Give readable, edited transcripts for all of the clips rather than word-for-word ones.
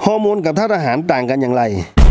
ฮอร์โมนกับธาตุอาหารต่างกันอย่างไร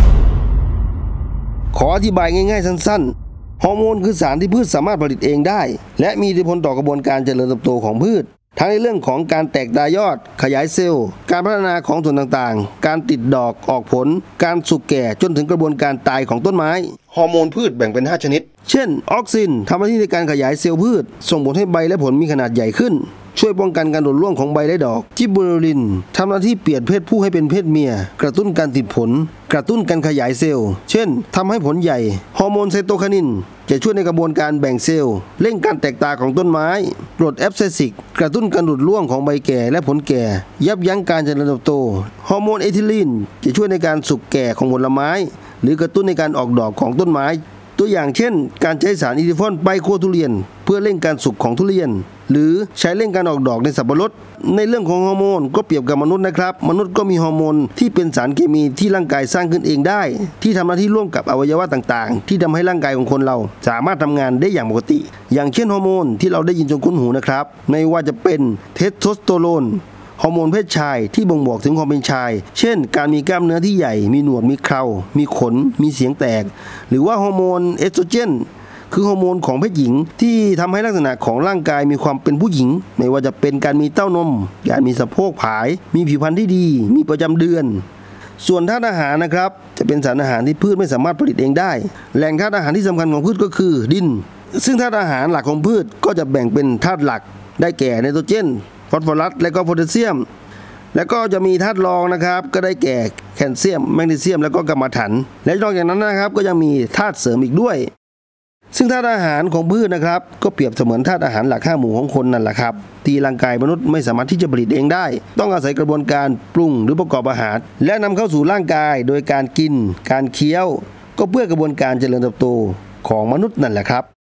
ขออธิบายง่ายๆสั้นๆฮอร์โมนคือสารที่พืชสามารถผลิตเองได้และมีอิทธิพลต่อกระบวนการเจริญเติบโตของพืชทั้งในเรื่องของการแตกดายอดขยายเซลล์การพัฒนาของส่วนต่างๆการติดดอกออกผลการสุกแก่จนถึงกระบวนการตายของต้นไม้ฮอร์โมนพืชแบ่งเป็น5ชนิดเช่นออกซินทำหน้าที่ในการขยายเซลล์พืชส่งผลให้ใบและผลมีขนาดใหญ่ขึ้นช่วยป้องกันการหลุดร่วงของใบและดอกจิบเบอร์ลินทำหน้าที่เปลี่ยนเพศผู้ให้เป็นเพศเมียกระตุ้นการติดผลกระตุ้นการขยายเซลล์เช่นทำให้ผลใหญ่ฮอร์โมนไซโตไคนินจะช่วยในกระบวนการแบ่งเซลล์เร่งการแตกตาของต้นไม้กรดแอปไซซิกกระตุ้นการหลุดร่วงของใบแก่และผลแก่ยับยั้งการเจริญเติบโตฮอร์โมนเอทิลีนจะช่วยในการสุกแก่ของผลไม้หรือกระตุ้นในการออกดอกของต้นไม้ตัวอย่างเช่นการใช้สารอิทธิฟอนไบโคทุเรียนเพื่อเร่งการสุกของทุเรียนหรือใช้เร่งการออกดอกในสับปะรดในเรื่องของฮอร์โมนก็เปรียบกับมนุษย์นะครับมนุษย์ก็มีฮอร์โมนที่เป็นสารเคมีที่ร่างกายสร้างขึ้นเองได้ที่ทำหน้าที่ร่วมกับอวัยวะต่างๆที่ทำให้ร่างกายของคนเราสามารถทำงานได้อย่างปกติอย่างเช่นฮอร์โมนที่เราได้ยินจนคุ้นหูนะครับไม่ว่าจะเป็นเทสโทสเตอโรนฮอร์โมนเพศชายที่บ่งบอกถึงความเป็นชายเช่นการมีกล้ามเนื้อที่ใหญ่มีหนวดมีเครามีขนมีเสียงแตกหรือว่าฮอร์โมนเอสโตรเจนคือฮอร์โมนของเพศหญิงที่ทำให้ลักษณะของร่างกายมีความเป็นผู้หญิงไม่ว่าจะเป็นการมีเต้านมการมีสะโพกผายมีผิวพรรณที่ดีมีประจำเดือนส่วนธาตุอาหารนะครับจะเป็นสารอาหารที่พืชไม่สามารถผลิตเองได้แหล่งธาตุอาหารที่สำคัญของพืชก็คือดินซึ่งธาตุอาหารหลักของพืชก็จะแบ่งเป็นธาตุหลักได้แก่ไนโตรเจนฟอสฟอรัสและก็โพแทสเซียมแล้วก็จะมีธาตุรองนะครับก็ได้แก่แคลเซียมแมกนีเซียมแล้วก็กัมมันถันและนอกจากนั้นนะครับก็ยังมีธาตุเสริมอีกด้วยซึ่งธาตุอาหารของพืชนะครับก็เปรียบเสมือนธาตุอาหารหลัก5หมู่ของคนนั่นแหละครับที่ร่างกายมนุษย์ไม่สามารถที่จะผลิตเองได้ต้องอาศัยกระบวนการปรุงหรือประกอบอาหารและนำเข้าสู่ร่างกายโดยการกินการเคี้ยวก็เพื่อกระบวนการเจริญเติบโตของมนุษย์นั่นแหละครับ